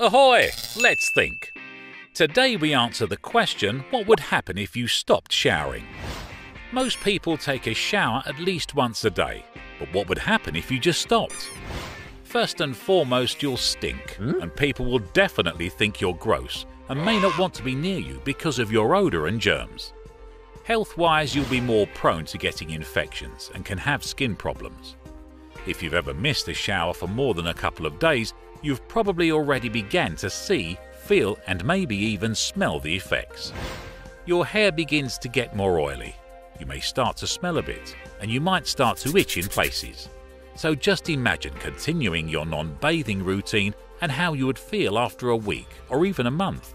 Ahoy! Let's think! Today we answer the question, what would happen if you stopped showering? Most people take a shower at least once a day, but what would happen if you just stopped? First and foremost, you'll stink, and people will definitely think you're gross and may not want to be near you because of your odor and germs. Health-wise, you'll be more prone to getting infections and can have skin problems. If you've ever missed a shower for more than a couple of days, you've probably already began to see, feel and maybe even smell the effects. Your hair begins to get more oily. You may start to smell a bit, and you might start to itch in places. So just imagine continuing your non-bathing routine and how you would feel after a week or even a month.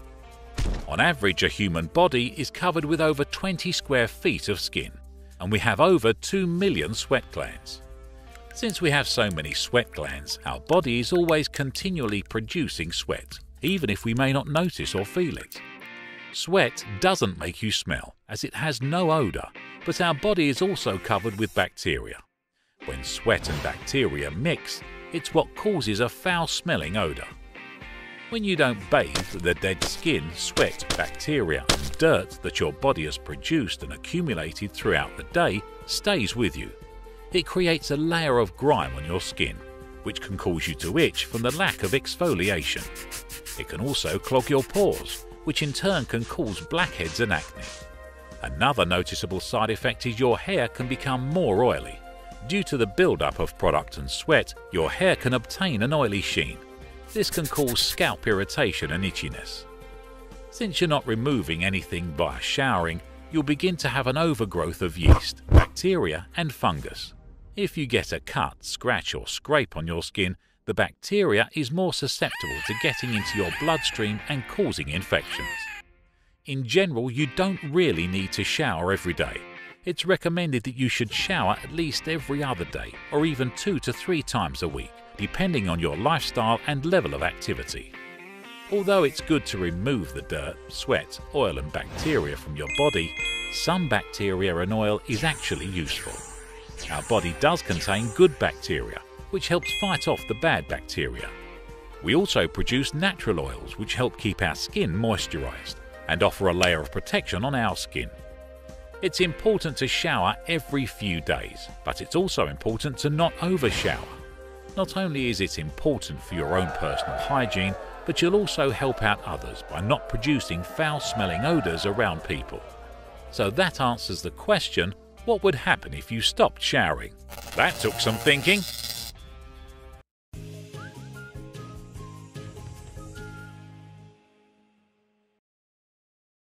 On average, a human body is covered with over 20 square feet of skin, and we have over 2 million sweat glands. Since we have so many sweat glands, our body is always continually producing sweat, even if we may not notice or feel it. Sweat doesn't make you smell, as it has no odor, but our body is also covered with bacteria. When sweat and bacteria mix, it's what causes a foul-smelling odor. When you don't bathe, the dead skin, sweat, bacteria and dirt that your body has produced and accumulated throughout the day stays with you. It creates a layer of grime on your skin, which can cause you to itch from the lack of exfoliation. It can also clog your pores, which in turn can cause blackheads and acne. Another noticeable side effect is your hair can become more oily. Due to the buildup of product and sweat, your hair can obtain an oily sheen. This can cause scalp irritation and itchiness. Since you're not removing anything by showering, you'll begin to have an overgrowth of yeast, bacteria and fungus. If you get a cut, scratch or scrape on your skin, the bacteria is more susceptible to getting into your bloodstream and causing infections. In general, you don't really need to shower every day. It's recommended that you should shower at least every other day or even 2 to 3 times a week, depending on your lifestyle and level of activity. Although it's good to remove the dirt, sweat, oil and bacteria from your body, some bacteria and oil is actually useful. Our body does contain good bacteria, which helps fight off the bad bacteria. We also produce natural oils which help keep our skin moisturized and offer a layer of protection on our skin. It's important to shower every few days, but it's also important to not overshower. Not only is it important for your own personal hygiene, but you'll also help out others by not producing foul-smelling odors around people. So that answers the question, what would happen if you stopped showering? That took some thinking.